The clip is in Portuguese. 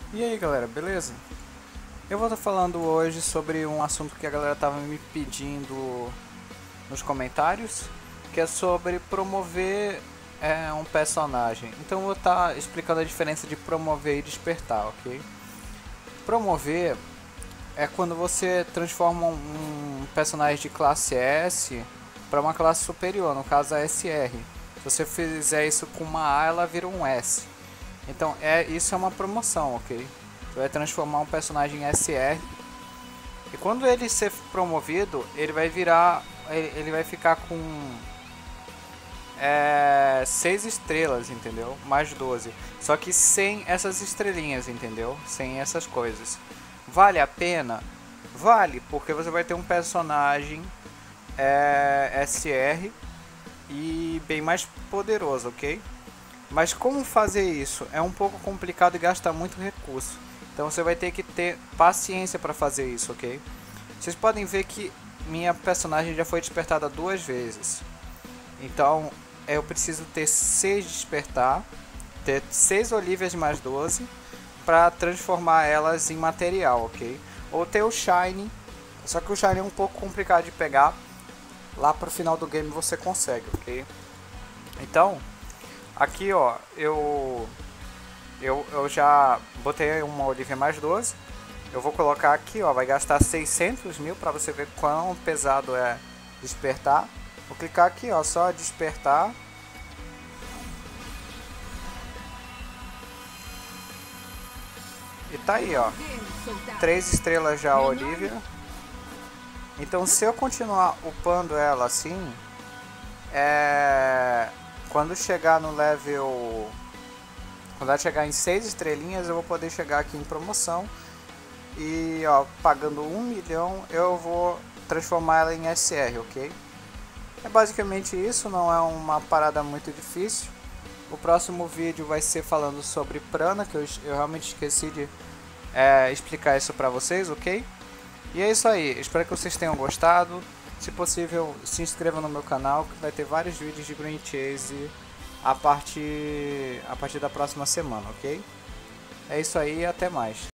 E aí galera, beleza? Eu vou estar falando hoje sobre um assunto que a galera tava me pedindo nos comentários, que é sobre promover um personagem. Então eu vou estar explicando a diferença de promover e despertar, ok? Promover é quando você transforma um personagem de classe S para uma classe superior, no caso a SR. Se você fizer isso com uma A, ela vira um S. Então isso é uma promoção, ok? Você vai transformar um personagem em SR e quando ele ser promovido, ele vai virar, ele vai ficar com 6 estrelas, entendeu? Mais 12. Só que sem essas estrelinhas, entendeu? Sem essas coisas. Vale a pena? Vale, porque você vai ter um personagem SR e bem mais poderoso, ok? Mas como fazer isso? É um pouco complicado e gasta muito recurso. Então você vai ter que ter paciência para fazer isso, ok? Vocês podem ver que minha personagem já foi despertada 2 vezes. Então eu preciso ter 6 despertar, ter 6 Olívias mais 12 para transformar elas em material, ok? Ou ter o Shine, só que o Shine é um pouco complicado de pegar. Lá pro final do game você consegue, ok? Então, aqui ó, eu já botei uma Olivia mais 12. Eu vou colocar aqui, ó, vai gastar 600 mil para você ver quão pesado é despertar. Vou clicar aqui, ó, só despertar. E tá aí, ó, 3 estrelas já a Olivia. Então se eu continuar upando ela assim, quando chegar no level, quando ela chegar em 6 estrelinhas, eu vou poder chegar aqui em promoção. E ó, pagando 1 milhão eu vou transformar ela em SR, ok? É basicamente isso, não é uma parada muito difícil. O próximo vídeo vai ser falando sobre Prana, que eu realmente esqueci de explicar isso pra vocês, ok? E é isso aí, espero que vocês tenham gostado. Se possível, se inscreva no meu canal, que vai ter vários vídeos de Green Chase a partir da próxima semana, ok? É isso aí, até mais.